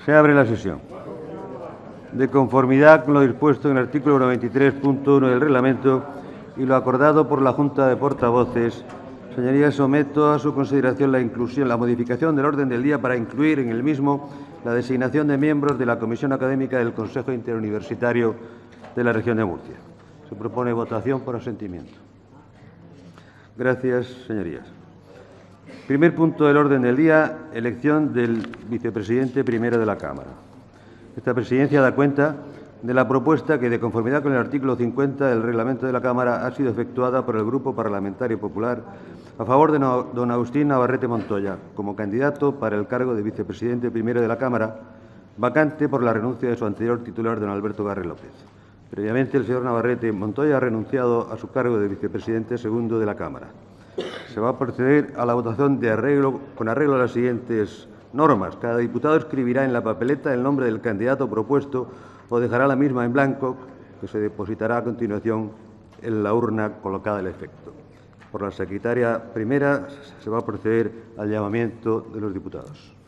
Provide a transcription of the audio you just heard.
Se abre la sesión. De conformidad con lo dispuesto en el artículo 93.1 del reglamento y lo acordado por la Junta de Portavoces, señorías, someto a su consideración la modificación del orden del día para incluir en el mismo la designación de miembros de la Comisión Académica del Consejo Interuniversitario de la Región de Murcia. Se propone votación por asentimiento. Gracias, señorías. Primer punto del orden del día, elección del vicepresidente primero de la Cámara. Esta presidencia da cuenta de la propuesta que, de conformidad con el artículo 50 del reglamento de la Cámara, ha sido efectuada por el Grupo Parlamentario Popular a favor de don Agustín Navarrete Montoya como candidato para el cargo de vicepresidente primero de la Cámara, vacante por la renuncia de su anterior titular, don Alberto Garre López. Previamente, el señor Navarrete Montoya ha renunciado a su cargo de vicepresidente segundo de la Cámara. Se va a proceder a la votación con arreglo a las siguientes normas. Cada diputado escribirá en la papeleta el nombre del candidato propuesto o dejará la misma en blanco, que se depositará a continuación en la urna colocada al efecto. Por la secretaria primera se va a proceder al llamamiento de los diputados.